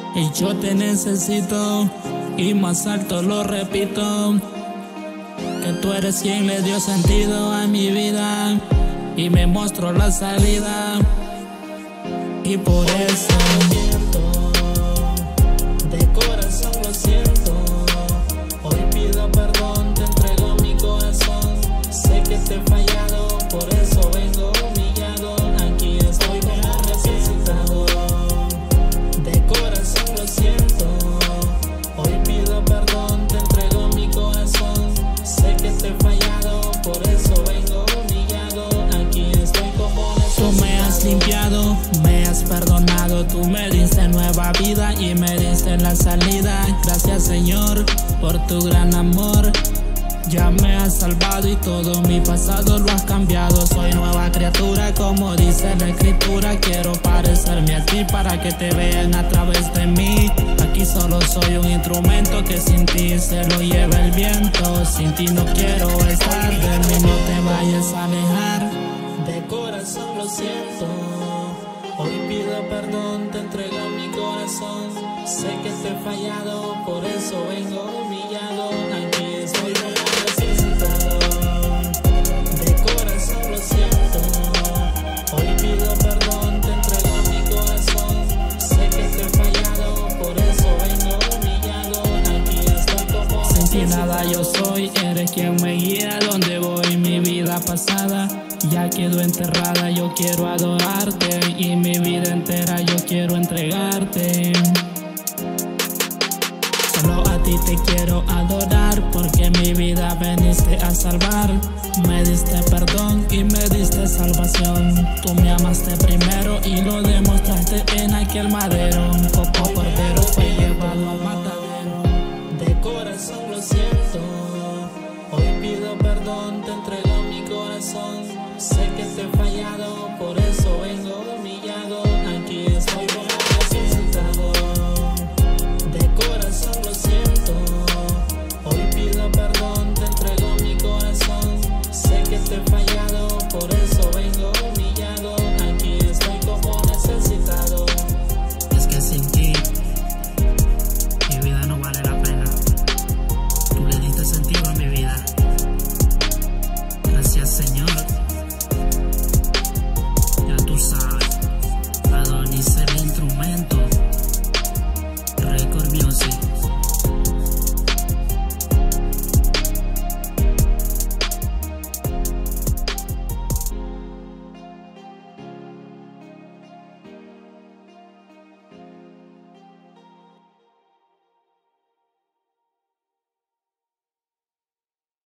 y yo te necesito, y más alto lo repito, que tú eres quien le dio sentido a mi vida y me mostró la salida, y por eso miento, de corazón lo siento. Hoy pido perdón, te entrego mi corazón. Sé que te he fallado, por eso vengo humillado. Aquí estoy como necesitado, de corazón lo siento. Hoy pido perdón, te entrego mi corazón. Sé que te he fallado, por eso vengo humillado. Aquí estoy como necesitado. Tú me has limpiado, me has perdonado, tú me diste nueva vida y me diste la salida. Gracias, Señor, por tu gran amor. Ya me has salvado y todo mi pasado lo has cambiado. Soy nueva criatura, como dice la escritura. Quiero parecerme a ti para que te vean a través de mí. Aquí solo soy un instrumento que sin ti se lo lleva el viento. Sin ti no quiero estar, de mí no te vayas a alejar. De corazón lo siento. Hoy pido perdón, te entrego mi corazón. Sé que te he fallado, por eso vengo humillado. Aquí estoy como necesitado, de corazón lo siento. Hoy pido perdón, te entrego mi corazón. Sé que te he fallado, por eso vengo humillado. Aquí estoy como necesitado. Sin ti nada yo soy, eres quien me guía. Donde voy mi vida pasada ya quedó enterrada, yo quiero adorarte y mi vida entera yo quiero entregarte. Solo a ti te quiero adorar, porque mi vida veniste a salvar. Me diste perdón y me diste salvación. Tú me amaste primero y lo demostraste en aquel madero. Un poco cordero fue llevado.